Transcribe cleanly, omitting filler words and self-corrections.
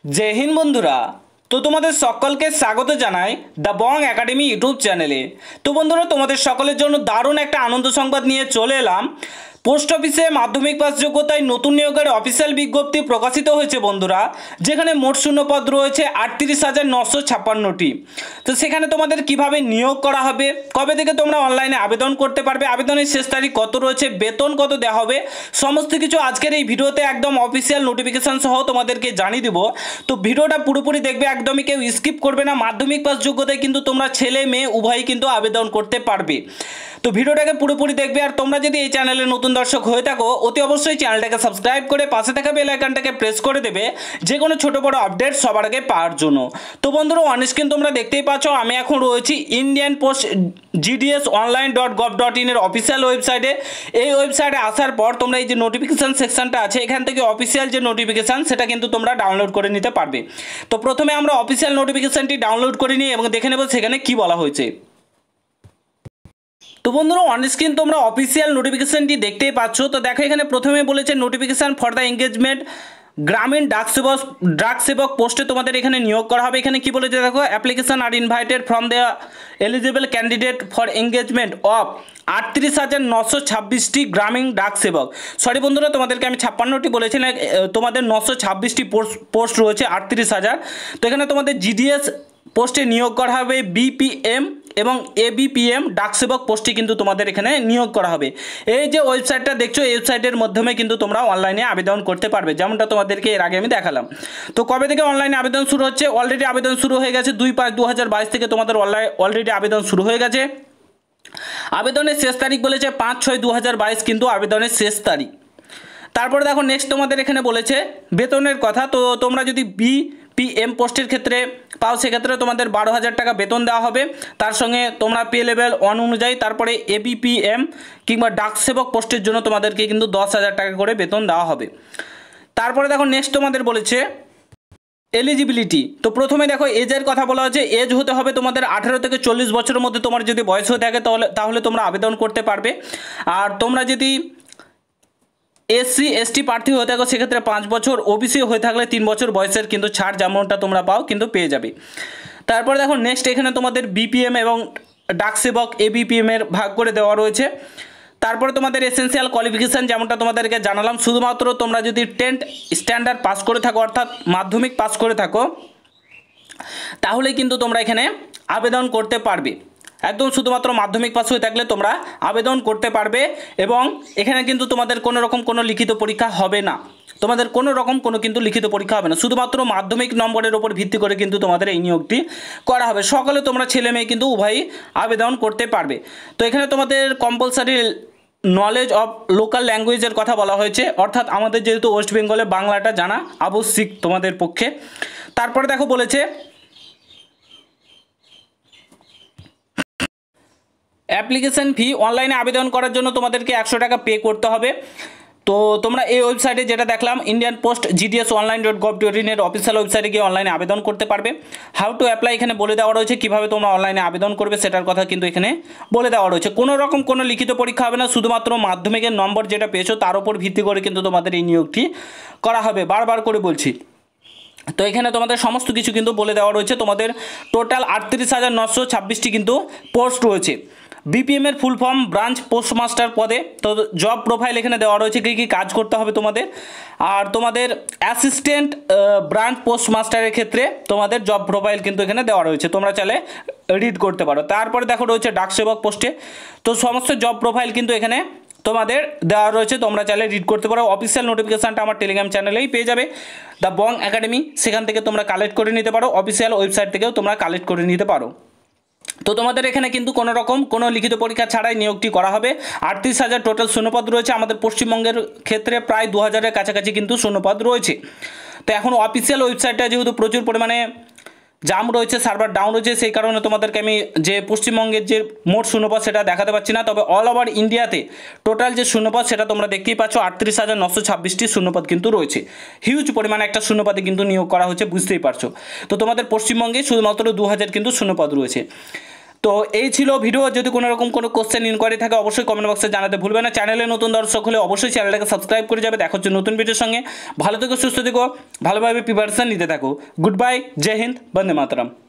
जय हिंद बंधुरा। तो तुम्हारे सकलके स्वागत Janai the Bang academy YouTube चैनेले। तो बंधुरा तुम्हारे सकलेर जोन्नो दारुण एक आनंद संबाद निये चले एलाम। पोस्ट अफिसे माध्यमिक पास योग्यताय नतून नियोगेर अफिसियल विज्ञप्ति प्रकाशित हয়েছে बंधुरा, जेखाने मोट शून्य पद रयेছে ৩৮,৯৫৬টি। तो सेखाने तुम्हादेर किभाबे नियोग करा हबे, कबे थेके तोमरा अनलाइने आवेदन करते पारबे, आवेदनेर शेष तारीख कत रयेছে, बेतन कत देওয়া হবে, समस्त किछु आजकेर এই ভিডিওতে একদম অফিসিয়াল নোটিফিকেশন সহ তোমাদেরকে জানিয়ে দিব। তো ভিডিওটা পুরোপুরি দেখবে, একদমই কেউ স্কিপ করবে না। মাধ্যমিক পাস যোগ্যতায় কিন্তু তোমরা ছেলে মেয়ে উভয়ই কিন্তু আবেদন করতে পারবে। তো ভিডিওটাকে পুরোপুরি দেখবে। আর তোমরা যদি এই চ্যানেলে নতুন দর্শক হয়ে থাকো অতি অবশ্যই চ্যানেলটাকে সাবস্ক্রাইব করে পাশে থাকা বেল আইকনটাকে প্রেস করে দেবে, যে কোনো ছোট বড় আপডেট সবার আগে পাওয়ার জন্য। তো বন্ধুরা অন স্ক্রিন তোমরা দেখতেই পাচ্ছ আমি এখন রয়েছি ইন্ডিয়ান পোস্ট gdsonline.gov.in এর অফিসিয়াল ওয়েবসাইটে। এই ওয়েবসাইটে আসার পর তোমরা এই যে নোটিফিকেশন সেকশনটা আছে এখান থেকে অফিসিয়াল যে নোটিফিকেশন সেটা কিন্তু তোমরা ডাউনলোড করে নিতে পারবে। তো প্রথমে আমরা অফিসিয়াল নোটিফিকেশনটি ডাউনলোড করে নিই এবং দেখে নেব সেখানে কি বলা হয়েছে। তো বন্ধুরা অন স্ক্রিন তোমরা অফিসিয়াল নোটিফিকেশনটি দেখতেই পাচ্ছ। তো দেখো এখানে প্রথমে বলেছে নোটিফিকেশন ফর দ্য এঙ্গেজমেন্ট গ্রামীণ ডাক সেবক পোস্টে তোমাদের এখানে নিয়োগ করা হবে। এখানে কি বলেছে দেখো, application are invited from the eligible candidate for engagement of ৩৮,৯২৬টি গ্রামীণ ডাক সেবক। সরি বন্ধুরা তোমাদেরকে আমি ৫৬টি বলেছিলাম, তোমাদের ৯২৬টি পোস্ট রয়েছে ৩৮,০০০। তো এখানে তোমাদের জিডিএস পোস্টে নিয়োগ করা হবে, বিপিএম এবং এবিপিএম ডাকসেবক পোস্টে কিন্তু তোমাদের এখানে নিয়োগ করা হবে। এই যে ওয়েবসাইটটা দেখছো এই ওয়েবসাইটের মাধ্যমে কিন্তু তোমরা অনলাইনে আবেদন করতে পারবে, যেমনটা তোমাদেরকে এর আগে আমি দেখালাম। তো কবে থেকে অনলাইনে আবেদন শুরু হচ্ছে? অলরেডি আবেদন শুরু হয়ে গেছে ২/৫/২০২২ থেকে তোমাদের অলরেডি আবেদন শুরু হয়ে গেছে। আবেদনের শেষ তারিখ বলেছে ৫/৬/২০২২ কিন্তু আবেদনের শেষ তারিখ। তারপরে দেখো নেক্সট তোমাদের এখানে বলেছে বেতনের কথা। তো তোমরা যদি বিপিএম পোস্টের ক্ষেত্রে পাও সেক্ষেত্রে তোমাদের ১২,০০০ টাকা বেতন দেওয়া হবে, তার সঙ্গে তোমরা পে লেভেল 1 অনুযায়ী। তারপরে এবিপিএম কিংবা ডাকসেবক পোস্টের জন্য তোমাদেরকে কিন্তু ১০,০০০ টাকা করে বেতন দেওয়া হবে। তারপরে দেখো নেক্সট তোমাদের বলেছে এলিজিবিলিটি। তো প্রথমে দেখো এজের কথা বলা হচ্ছে, এজ হতে হবে তোমাদের ১৮ থেকে ৪০ বছরের মধ্যে তোমার যদি বয়স হয়ে থাকে তাহলে তোমরা আবেদন করতে পারবে। আর তোমরা যদি SC/ST প্রার্থী হয়ে থাকো সেক্ষেত্রে ৫ বছর, ওবিসি হয়ে থাকলে ৩ বছর বয়সের কিন্তু ছাড় যেমনটা তোমরা পাও কিন্তু পেয়ে যাবে। তারপরে দেখো নেক্সট এখানে তোমাদের বিপিএম এবং ডাকসেবক এবিপিএম এর ভাগ করে দেওয়া রয়েছে। তারপরে তোমাদের এসেনশিয়াল কোয়ালিফিকেশান যেমনটা তোমাদেরকে জানালাম, শুধুমাত্র তোমরা যদি 10th স্ট্যান্ডার্ড পাস করে থাকো অর্থাৎ মাধ্যমিক পাস করে থাকো তাহলে কিন্তু তোমরা এখানে আবেদন করতে পারবে। একদম শুধুমাত্র মাধ্যমিক পাস হয়ে থাকলে তোমরা আবেদন করতে পারবে। এবং এখানে কিন্তু তোমাদের কোনো রকম কোনো লিখিত পরীক্ষা হবে না, তোমাদের কোনো রকম কোনো কিন্তু লিখিত পরীক্ষা হবে না, শুধুমাত্র মাধ্যমিক নম্বরের উপর ভিত্তি করে কিন্তু তোমাদের এই নিয়োগটি করা হবে। সকালে তোমরা ছেলে মেয়ে কিন্তু উভয়ই আবেদন করতে পারবে। তো এখানে তোমাদের কম্পালসারি নলেজ অফ লোকাল ল্যাঙ্গুয়েজের কথা বলা হয়েছে, অর্থাৎ আমাদের যেহেতু ওয়েস্ট বেঙ্গলে বাংলাটা জানা আবশ্যিক তোমাদের পক্ষে। তারপরে দেখো বলেছে অ্যাপ্লিকেশন ফি, অনলাইনে আবেদন করার জন্য তোমাদেরকে ১০০ টাকা পে করতে হবে। তো তোমরা এই ওয়েবসাইটে যেটা দেখলাম ইন্ডিয়ান পোস্ট gdsonline.gov.in এর অফিসিয়াল ওয়েবসাইটে গিয়ে অনলাইনে আবেদন করতে পারবে। হাউ টু অ্যাপ্লাই এখানে বলে দেওয়া রয়েছে, কীভাবে তোমরা অনলাইনে আবেদন করবে সেটার কথা কিন্তু এখানে বলে দেওয়া রয়েছে। কোনো রকম কোনো লিখিত পরীক্ষা হবে না, শুধুমাত্র মাধ্যমিকের নম্বর যেটা পেয়েছো তার উপর ভিত্তি করে কিন্তু তোমাদের এই নিয়োগটি করা হবে, বারবার করে বলছি। তো এখানে তোমাদের সমস্ত কিছু কিন্তু বলে দেওয়া রয়েছে। তোমাদের টোটাল ৩৮,৯২৬টি কিন্তু পোস্ট রয়েছে। বিপিএম এর ফুল ফর্ম ব্রাঞ্চ পোস্টমাস্টার পদে। তো জব প্রোফাইল এখানে দেওয়া রয়েছে, কী কী কাজ করতে হবে তোমাদের। আর তোমাদের অ্যাসিস্ট্যান্ট ব্রাঞ্চ পোস্টমাস্টারের ক্ষেত্রে তোমাদের জব প্রোফাইল কিন্তু এখানে দেওয়া রয়েছে, তোমরা চাইলে রিড করতে পারো। তারপরে দেখো রয়েছে ডাকসেবক পোস্টে, তো সমস্ত জব প্রোফাইল কিন্তু এখানে তোমাদের দেওয়া রয়েছে, তোমরা চাইলে রিড করতে পারো। অফিসিয়াল নোটিফিকেশানটা আমার টেলিগ্রাম চ্যানেলেই পেয়ে যাবে, দ্য বং একাডেমি, সেখান থেকে তোমরা কালেক্ট করে নিতে পারো, অফিসিয়াল ওয়েবসাইট থেকেও তোমরা কালেক্ট করে নিতে পারো। তো তোমাদের এখানে কিন্তু কোনো রকম কোনো লিখিত পরীক্ষা ছাড়াই নিয়োগটি করা হবে। ৩৮,০০০ টোটাল শূন্যপদ রয়েছে, আমাদের পশ্চিমবঙ্গের ক্ষেত্রে প্রায় ২,০০০-এর কাছাকাছি কিন্তু শূন্যপদ রয়েছে। তো এখন অফিসিয়াল ওয়েবসাইটটা যেহেতু প্রচুর পরিমাণে জাম রয়েছে, সার্ভার ডাউন রয়েছে, সেই কারণে তোমাদেরকে আমি যে পশ্চিমবঙ্গের যে মোট শূন্যপদ সেটা দেখাতে পারছি না। তবে অল ওভার ইন্ডিয়াতে টোটাল যে শূন্যপদ সেটা তোমরা দেখতেই পাচ্ছ, ৩৮,৯২৬টি শূন্যপদ কিন্তু রয়েছে। হিউজ পরিমাণে একটা শূন্যপদে কিন্তু নিয়োগ করা হচ্ছে, বুঝতেই পারছো। তো তোমাদের পশ্চিমবঙ্গে শুধুমাত্র ২,০০০ কিন্তু শূন্যপদ রয়েছে। তো এই ছিল ভিডিও। যদি কোনো রকম কোনো কোশ্চেন ইনকোয়ারি থাকে অবশ্যই কমেন্ট বক্সে জানাতে ভুলবে না। চ্যানেলে নতুন দর্শক হলে অবশ্যই চ্যানেলটাকে সাবস্ক্রাইব করে যাবে। দেখা হচ্ছে নতুন ভিডিওর সঙ্গে। ভালো থেকো, সুস্থ থেকো, ভালোভাবে প্রিপারেশন নিতে থাকো। গুড বাই, জয় হিন্দ, বন্দে মাতরম।